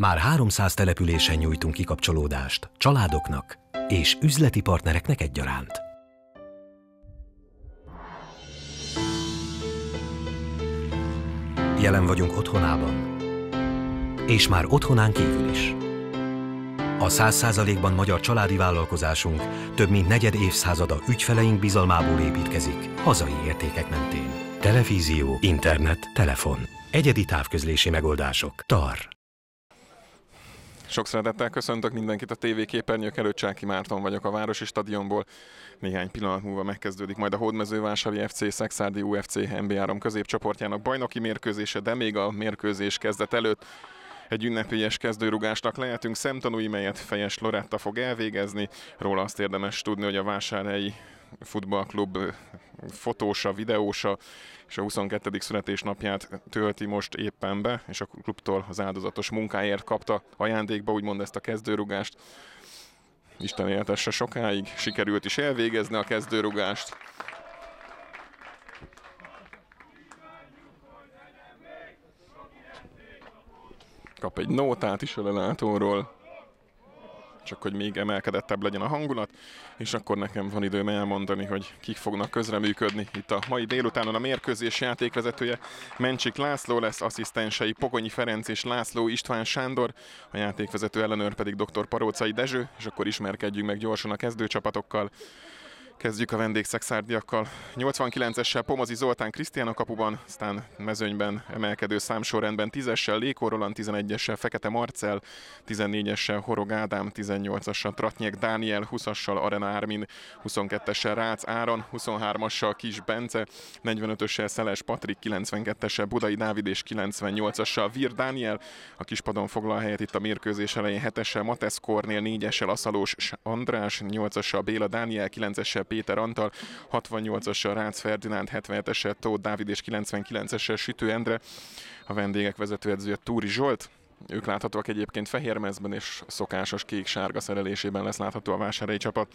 Már 300 településen nyújtunk kikapcsolódást családoknak és üzleti partnereknek egyaránt. Jelen vagyunk otthonában, és már otthonán kívül is. A 100%-ban magyar családi vállalkozásunk több mint negyed évszázada ügyfeleink bizalmából építkezik, hazai értékek mentén. Televízió, internet, telefon. Egyedi távközlési megoldások. TAR. Sok szeretettel köszöntök mindenkit a TV képernyők előtt, Csáky Márton vagyok a Városi Stadionból. Néhány pillanat múlva megkezdődik majd a Hódmezővásári FC Szekszárdi UFC NB3 középcsoportjának bajnoki mérkőzése, de még a mérkőzés kezdet előtt egy ünnepélyes kezdőrugásnak lehetünk szemtanúi, melyet Fejes Loretta fog elvégezni. Róla azt érdemes tudni, hogy a Vásárhelyi Futballklub fotósa, videósa és a 22. születésnapját tölti most éppen be, és a klubtól az áldozatos munkáért kapta ajándékba úgymond ezt a kezdőrugást. Isten éltesse sokáig, sikerült is elvégezni a kezdőrugást. Kap egy nótát is a lelátóról, csak hogy még emelkedettebb legyen a hangulat, és akkor nekem van időm elmondani, hogy kik fognak közreműködni. Itt a mai délutánon a mérkőzés játékvezetője Mencsik László lesz, asszisztensei Pogonyi Ferenc és László István Sándor, a játékvezető ellenőr pedig dr. Parócai Dezső, és akkor ismerkedjünk meg gyorsan a kezdőcsapatokkal. Kezdjük a vendégszekszárdiakkal. 89-essel Pomozi Zoltán Krisztián a kapuban, aztán mezőnyben emelkedő számsorrendben 10-essel Lékó Roland, 11-essel Fekete Marcell, 14-essel Horog Ádám, 18-assal Tratnyek Dániel, 20-assal Arena Ármin, 22-essel Rácz Áron, 23-assal Kis Bence, 45-össel Szeles Patrik, 92-essel Budai Dávid és 98-assal Vir Dániel. A kispadon foglal helyet itt a mérkőzés elején 7-essel Matesz Kornél, 4-essel Aszalós András, 8-assal Béla Dániel, 9-essel Péter Antal, 68-assal Rácz Ferdinánd, 77-essel Tóth Dávid és 99-essel Sütő Endre. A vendégek vezetőedzője Túri Zsolt. Ők láthatóak egyébként fehér mezben, és szokásos kék-sárga szerelésében lesz látható a vásárhelyi csapat,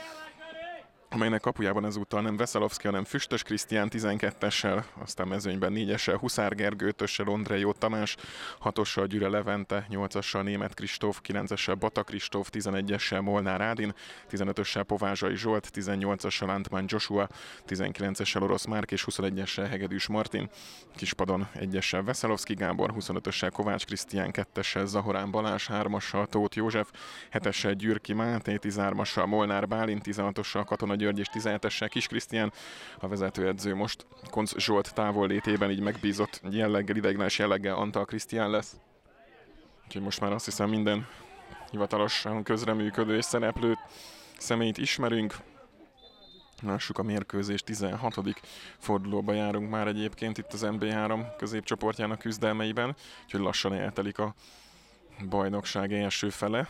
amelynek kapujában ezúttal nem Veszelovszky, hanem Füstös Krisztián 12-essel, aztán mezőnyben 4-essel Huszár Gergő, 5-össel Ondrejó Tamás, 6-ossal Gyüre Levente, 8-assal Németh Kristóf, 9-essel Bata Kristóf, 11-essel Molnár Ádin, 15-össel Povázsai Zsolt, 18-assal Antman Joshua, 19-essel Orosz Márk és 21-essel Hegedűs Martin. Kispadon 1-essel Veszelovszky Gábor, 25-össel Kovács Krisztián, 2-essel Zahorán Balázs, 3-assal Tóth József, 7-essel Gyürki Máté, 13-assal Molnár Bálint, 16-ossal Katona György és 17-essel Kis Krisztián. A vezetőedző most Koncz Zsolt távollétében így megbízott jelleggel, ideiglenes jelleggel Antal Krisztián lesz. Úgyhogy most már azt hiszem minden hivatalosan közreműködő és szereplő személyt ismerünk. Lássuk a mérkőzés 16. fordulóba járunk már egyébként itt az NB3 középcsoportjának küzdelmeiben, úgyhogy lassan eltelik a bajnokság első fele.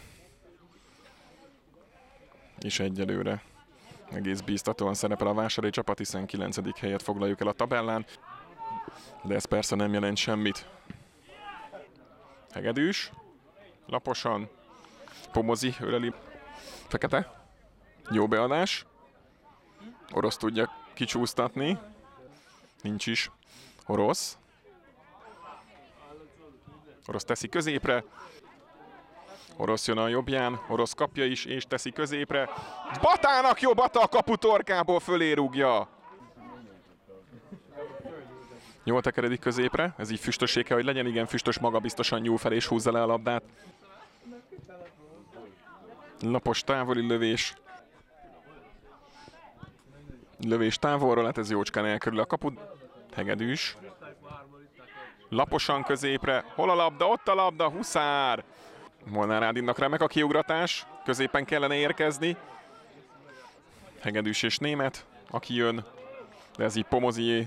És egyelőre egész bíztatóan szerepel a vásárhelyi csapat, hiszen 9. helyet foglaljuk el a tabellán, de ez persze nem jelent semmit. Hegedűs, laposan, Pomozi öleli Fekete, jó beadás, Orosz tudja kicsúsztatni, nincs is Orosz. Orosz teszi középre, Orosz jön a jobbján, Orosz kapja is és teszi középre. Batának jó, Bata a kaputorkából fölé rúgja. Jól tekeredik középre, ez így Füstösé kell, hogy legyen, igen, Füstös magabiztosan nyúl fel és húzza le a labdát. Lapos távoli lövés. Lövés távolról, hát ez jócskán elkerül a kaput. Hegedűs. Laposan középre, hol a labda, ott a labda, Huszár. Molnár Ádinnak remek a kiugratás, középen kellene érkezni. Hegedűs és Németh, aki jön, de ez így Pomozié.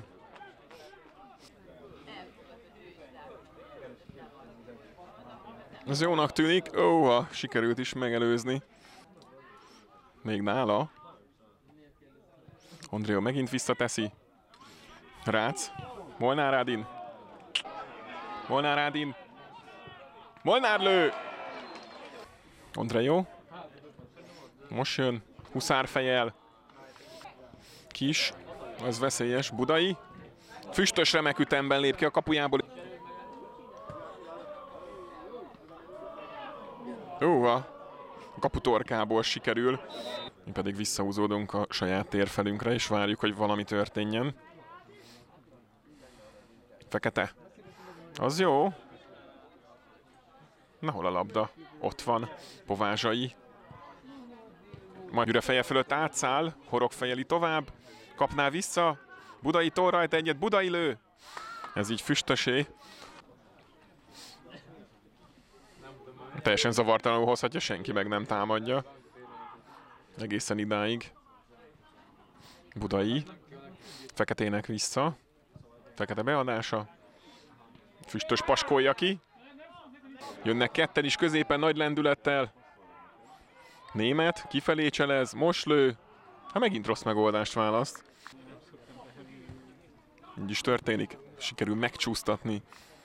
Ez jónak tűnik, sikerült is megelőzni. Még nála. Ondrejó megint visszateszi. Rácz, Molnár Ádin. Molnár Ádin. Molnár lő! Ondrejó. Most jön Huszár fejjel. Kis, az veszélyes, Budai. Füstös remek ütemben lép ki a kapujából. A kaputorkából sikerül. Mi pedig visszahúzódunk a saját térfelünkre, és várjuk, hogy valami történjen. Fekete. Az jó. Na, hol a labda? Ott van. Povázsai. Majd üre feje fölött átszáll. Horog fejeli tovább. Kapná vissza. Budai tol rajta egyet. Budai lő. Ez így füstösé. Teljesen zavartalanul hozhatja, senki meg nem támadja. Egészen idáig. Budai. Feketének vissza. Fekete beadása. Füstös paskolja ki. Jönnek ketten is középen nagy lendülettel. Német kifelé cselez, most lő. Hát megint rossz megoldást választ. Így is történik. Sikerül megcsúsztatni.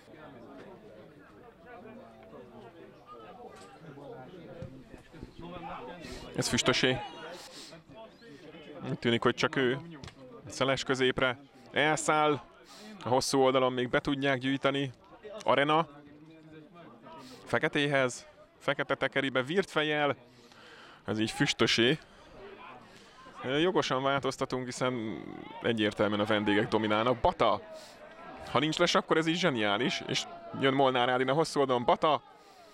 Ez Füstösé. Úgy tűnik, hogy csak ő. Szeles középre. Elszáll. A hosszú oldalon még be tudják gyűjteni. Arena. Feketéhez. Fekete tekeribe virt fejjel. Ez így Füstösé. Jogosan változtatunk, hiszen egyértelműen a vendégek dominálnak. Bata. Ha nincs les, akkor ez így zseniális. És jön Molnár Ádin a hosszú oldalon. Bata.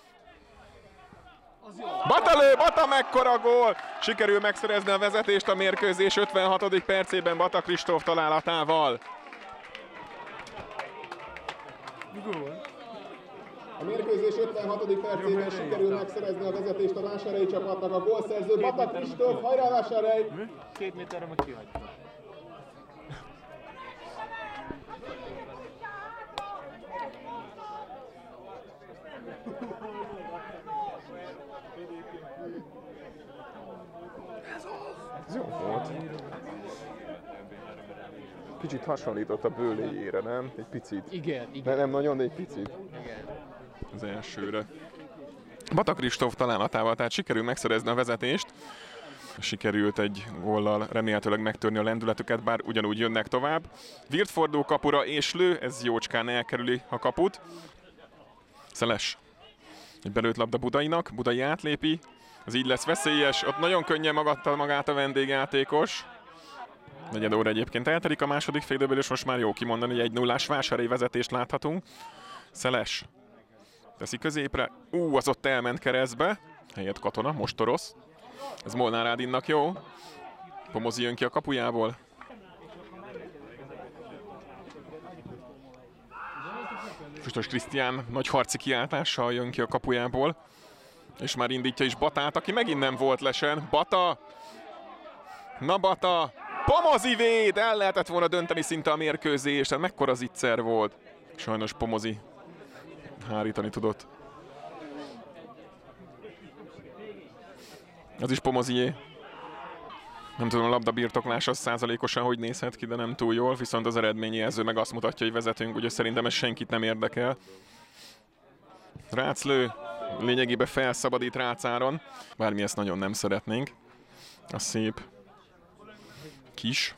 Bata lő, Bata mekkora gól! Sikerül megszerezni a vezetést a mérkőzés 56. percében Bata Kristóf találatával. A mérkőzés 56. percében sikerül megszerezni a vezetést a vásárhelyi csapatnak. A gólszerző Bata Kristóf, hajrá Vásárhely! 2 méterre meg kihagyta. Ez jó volt. Kicsit hasonlított a bőléjére, nem? Egy picit. Igen. Nem nagyon, de egy picit. Igen. Az elsőre. Bata Kristóf találatával, tehát sikerül megszerezni a vezetést. Sikerült egy góllal remélhetőleg megtörni a lendületüket, bár ugyanúgy jönnek tovább. Virt fordul kapura és lő, ez jócskán elkerüli a kaput. Szeles. Egy belőtt labda Budainak, Budai átlépi. Ez így lesz veszélyes, ott nagyon könnyen magadta magát a vendégjátékos. Negyed óra egyébként eltelik a második félidőből, és most már jó kimondani, hogy 1-0-ás vásárhelyi vezetést láthatunk. Szeles teszi középre, az ott elment keresztbe, helyett Katona, most rossz. Ez Molnár Ádinnak jó. Pomozi jön ki a kapujából. Füstös Krisztián nagy harci kiáltással jön ki a kapujából. És már indítja is Batát, aki megint nem volt lesen. Bata! Na Bata! Pomozi véd! El lehetett volna dönteni szinte a mérkőzést. Hát mekkora zicser volt. Sajnos Pomozi hárítani tudott. Az is Pomozié. Nem tudom, a labda birtoklás az százalékosan hogy nézhet ki, de nem túl jól. Viszont az eredményjelző meg azt mutatja, hogy vezetünk. Ugye szerintem ez senkit nem érdekel. Rácz lő. Lényegében felszabadít Rácáron. Bármi ezt nagyon nem szeretnénk. A szép. Kis.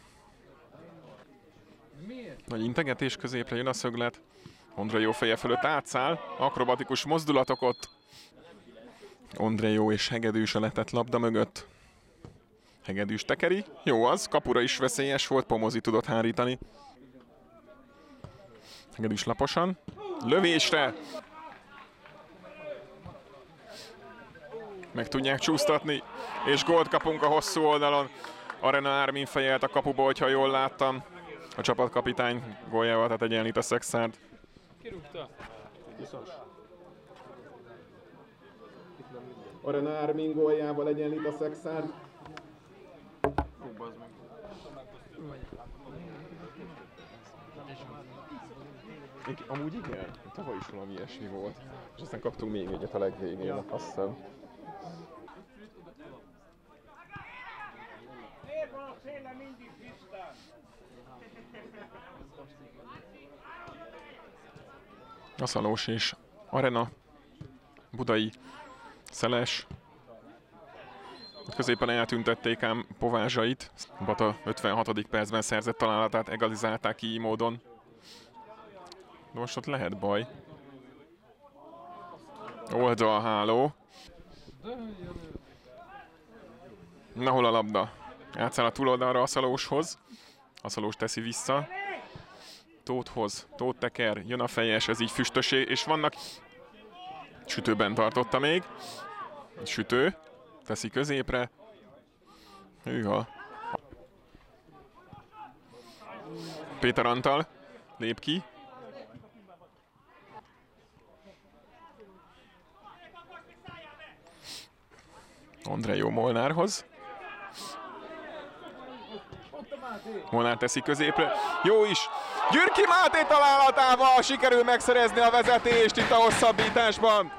Nagy integetés középre jön a szöglet. Ondrej jó feje fölött átszáll. Akrobatikus mozdulatok ott. Ondrej jó és Hegedűs a letett labda mögött. Hegedűs tekeri. Jó az. Kapura is veszélyes volt. Pomozi tudott hárítani. Hegedűs laposan. Lövésre. Meg tudják csúsztatni. És gólt kapunk a hosszú oldalon. Arena Ármin fejelt a kapuba, hogyha jól láttam. A csapatkapitány góljával, tehát egyenlít a Szexárd. Kirúgta. Arena Ármin góljával egyenlít a Szexárd. Amúgy igen, tavaly is valami ilyesmi volt. És aztán kaptunk még egyet a legvégén, azt hiszem. A Szalós és Arena, Budai, Szeles. Középen eltüntették ám Povázsait. Bata 56. percben szerzett találatát, egalizálták ki így módon. De most ott lehet baj. Oldalháló. Na, hol a labda? Játszál a túloldalra Aszalóshoz. Aszalós teszi vissza. Tóthhoz. Tóth teker. Jön a fejes, ez így füstösé. És vannak... Sütőben tartotta még. Sütő. Teszi középre. Hűha. Péter Antal lép ki. Andrejó Molnárhoz. Molnár teszi középre. Jó is! Gyürki Máté találatával sikerül megszerezni a vezetést itt a hosszabbításban.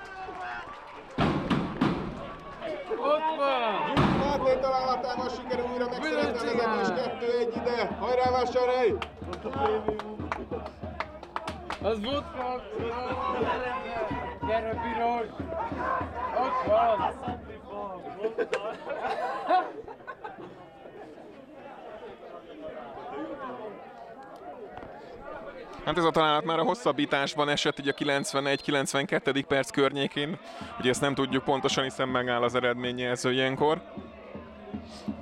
Ott van! Gyürki Máté találatával sikerül újra megszerezni a vezetést. 2-1 ide. Hajrá, Vásárhely! Az vodka! Gyere, piros! Ott van! Hát ez a találat már a hosszabbításban esett, így a 91-92. perc környékén. Ugye ezt nem tudjuk pontosan, hiszen megáll az eredményjelző ilyenkor.